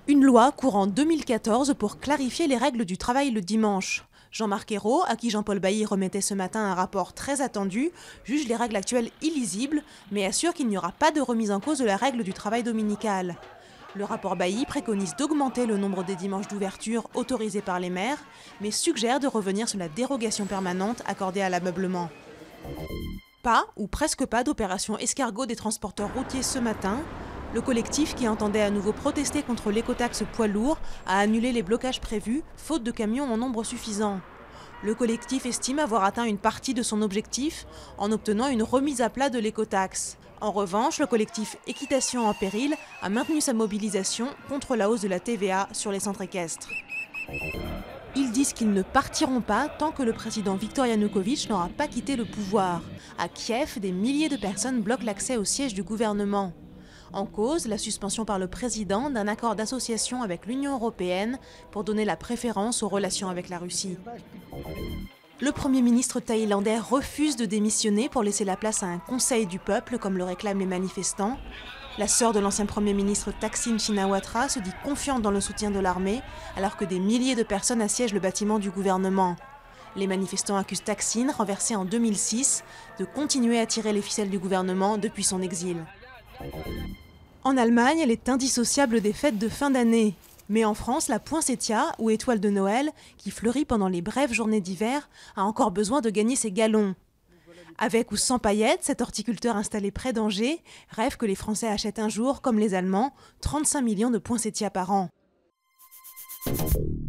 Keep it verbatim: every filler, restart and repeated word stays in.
Une loi courant deux mille quatorze pour clarifier les règles du travail le dimanche. Jean-Marc Ayrault, à qui Jean-Paul Bailly remettait ce matin un rapport très attendu, juge les règles actuelles illisibles, mais assure qu'il n'y aura pas de remise en cause de la règle du travail dominical. Le rapport Bailly préconise d'augmenter le nombre des dimanches d'ouverture autorisés par les maires, mais suggère de revenir sur la dérogation permanente accordée à l'ameublement. Pas, ou presque pas, d'opération escargot des transporteurs routiers ce matin. Le collectif, qui entendait à nouveau protester contre l'écotaxe poids lourds, a annulé les blocages prévus, faute de camions en nombre suffisant. Le collectif estime avoir atteint une partie de son objectif en obtenant une remise à plat de l'écotaxe. En revanche, le collectif Équitation en péril a maintenu sa mobilisation contre la hausse de la T V A sur les centres équestres. Ils disent qu'ils ne partiront pas tant que le président Viktor Yanukovych n'aura pas quitté le pouvoir. À Kiev, des milliers de personnes bloquent l'accès au siège du gouvernement. En cause, la suspension par le président d'un accord d'association avec l'Union européenne pour donner la préférence aux relations avec la Russie. Le Premier ministre thaïlandais refuse de démissionner pour laisser la place à un conseil du peuple, comme le réclament les manifestants. La sœur de l'ancien Premier ministre Thaksin Shinawatra se dit confiante dans le soutien de l'armée, alors que des milliers de personnes assiègent le bâtiment du gouvernement. Les manifestants accusent Thaksin, renversé en deux mille six, de continuer à tirer les ficelles du gouvernement depuis son exil. En Allemagne, elle est indissociable des fêtes de fin d'année. Mais en France, la poinsettia, ou étoile de Noël, qui fleurit pendant les brèves journées d'hiver, a encore besoin de gagner ses galons. Avec ou sans paillettes, cet horticulteur installé près d'Angers rêve que les Français achètent un jour, comme les Allemands, trente-cinq millions de poinsettias par an.